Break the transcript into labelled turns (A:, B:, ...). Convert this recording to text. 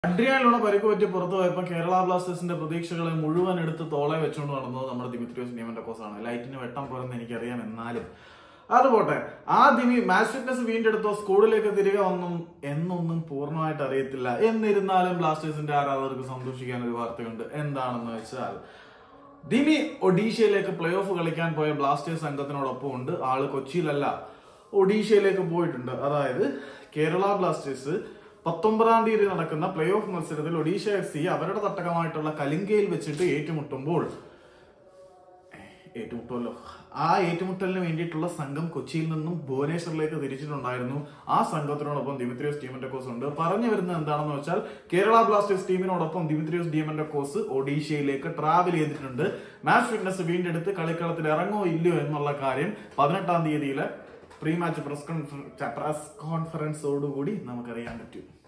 A: അഡ്രിയാനിലൂടെ പരിക്ക് പറ്റി പുറത്തു പോയപ്പോൾ കേരള ബ്ലാസ്റ്റേഴ്സിന്റെ പ്രതീക്ഷകളെ മുഴുവൻ എടുത്ത് തോളെ വെച്ചുകൊണ്ട് നടന്നത് നമ്മുടെ ദിമിത്രിയോസ് ഡീമന്റക്കോസ് ആണ്. ലൈറ്റിന് വെട്ടം പോരെന്ന് എനിക്കറിയാം, എന്നാലും അതുപോട്ടെ. ആ ദിമി മാച്ച് ഫിറ്റ്നസ് വീണ്ടെടുത്തോ സ്കൂളിലേക്ക് തിരികെ വന്നും എന്നൊന്നും പൂർണ്ണമായിട്ട് അറിയത്തില്ല. എന്നിരുന്നാലും ബ്ലാസ്റ്റേഴ്സിന്റെ ആരാധകർക്ക് സന്തോഷിക്കാൻ ഒരു വാർത്തയുണ്ട്. എന്താണെന്ന് വെച്ചാൽ ദിമി ഒഡീഷയിലേക്ക് പ്ലേ ഓഫ് കളിക്കാൻ പോയ ബ്ലാസ്റ്റേഴ്സ് സംഘത്തിനോടൊപ്പം ഉണ്ട്. ആള് കൊച്ചിയിലല്ല, ഒഡീഷയിലേക്ക് പോയിട്ടുണ്ട്. അതായത് കേരള ബ്ലാസ്റ്റേഴ്സ് 19-ാം തീയതി നടക്കുന്ന പ്ലേ ഓഫ് മത്സരത്തിൽ ഒഡീഷ FC അവരുടെ തട്ടകമായിട്ടുള്ള കലിംഗയിൽ വെച്ചിട്ട് ഏറ്റുമുട്ടുമല്ലോ. ആ ഏറ്റുമുട്ടലിന് വേണ്ടിയിട്ടുള്ള സംഘം കൊച്ചിയിൽ നിന്നും ഭുവനേശ്വറിലേക്ക് തിരിച്ചിട്ടുണ്ടായിരുന്നു. ആ സംഘത്തിനോടൊപ്പം ദിമിത്രിയോസ് ഡീമന്റക്കോസ് ഉണ്ട്. പറഞ്ഞു വരുന്നത് എന്താണെന്ന് വെച്ചാൽ കേരള ബ്ലാസ്റ്റേഴ്സ് ടീമിനോടൊപ്പം ദിമിത്രിയോസ് ഡീമന്റക്കോസ് ഒഡീഷയിൽ ട്രാവൽ ചെയ്തിട്ടുണ്ട്. മാച്ച് ഫിറ്റ്നസ് വീണ്ടെടുത്ത് കളിക്കളത്തിൽ ഇറങ്ങോ ഇല്ലയോ എന്നുള്ള കാര്യം 18-ാം തീയതിയിലെ പ്രീ മാച്ച് പ്രസ് കോൺഫറൻസോടുകൂടി നമുക്കറിയാൻ പറ്റും.